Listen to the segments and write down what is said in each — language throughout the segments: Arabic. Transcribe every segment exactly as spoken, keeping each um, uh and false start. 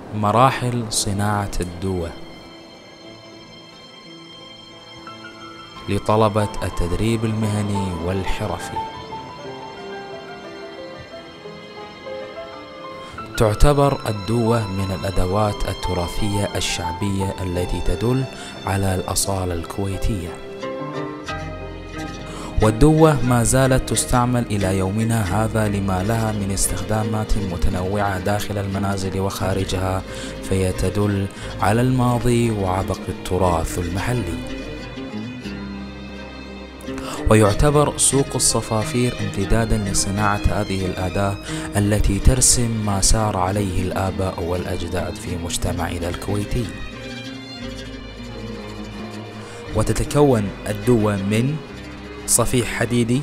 مراحل صناعة الدوة لطلبة التدريب المهني والحرفي. تعتبر الدوة من الأدوات التراثية الشعبية التي تدل على الأصالة الكويتية، والدوة ما زالت تستعمل إلى يومنا هذا لما لها من استخدامات متنوعة داخل المنازل وخارجها، فهي تدل على الماضي وعبق التراث المحلي. ويعتبر سوق الصفافير امتدادا لصناعة هذه الأداة التي ترسم ما سار عليه الآباء والأجداد في مجتمعنا الكويتي. وتتكون الدوة من صفيح حديدي،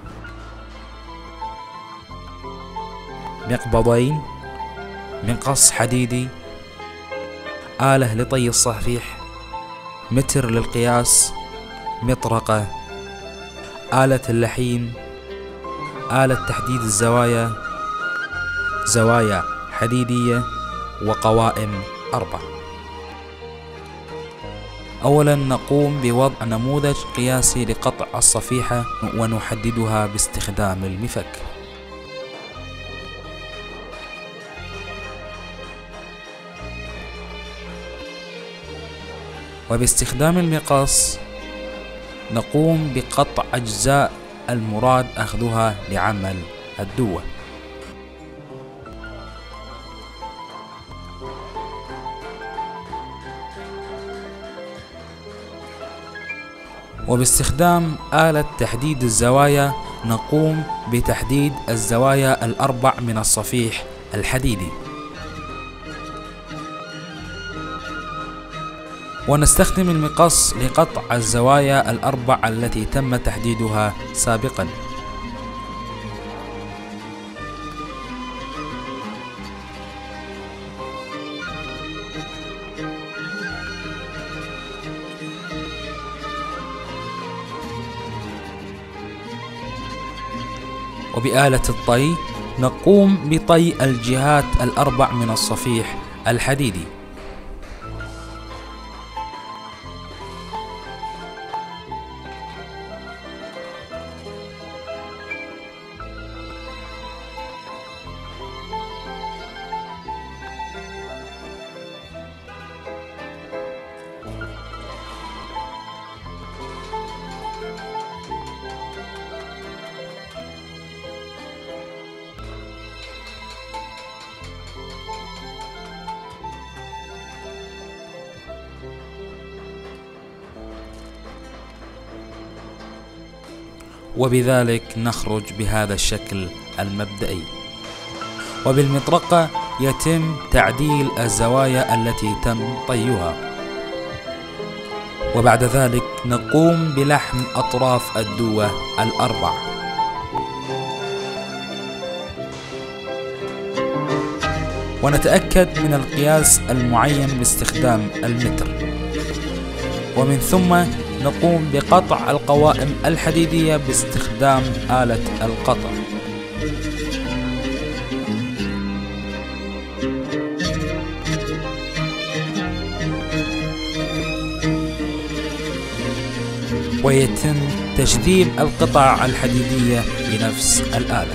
مقبضين، منقص حديدي، آلة لطي الصفيح، متر للقياس، مطرقة، آلة اللحين، آلة تحديد الزوايا، زوايا حديدية، وقوائم أربع. أولا نقوم بوضع نموذج قياسي لقطع الصفيحة ونحددها باستخدام المفك. وباستخدام المقص نقوم بقطع أجزاء المراد أخذها لعمل الدوة. وباستخدام آلة تحديد الزوايا نقوم بتحديد الزوايا الأربع من الصفيح الحديدي. ونستخدم المقص لقطع الزوايا الأربع التي تم تحديدها سابقا. وبآلة الطي نقوم بطي الجهات الأربع من الصفيح الحديدي. وبذلك نخرج بهذا الشكل المبدئي. وبالمطرقة يتم تعديل الزوايا التي تم طيها. وبعد ذلك نقوم بلحم أطراف الدوة الأربع. ونتأكد من القياس المعين باستخدام المتر. ومن ثم نقوم بقطع القوائم الحديدية باستخدام آلة القطع. ويتم تجذيب القطع الحديدية بنفس الآلة.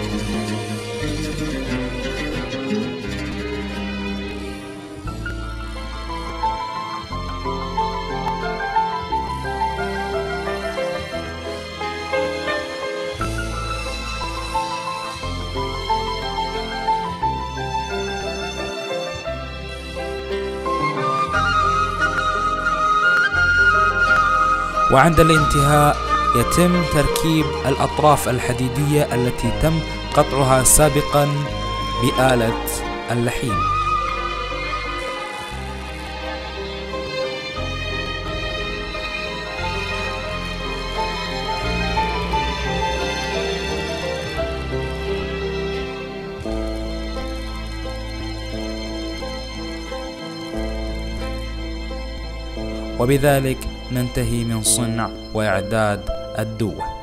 وعند الانتهاء يتم تركيب الأطراف الحديدية التي تم قطعها سابقا بآلة اللحين. وبذلك ننتهي من صنع وإعداد الدوة.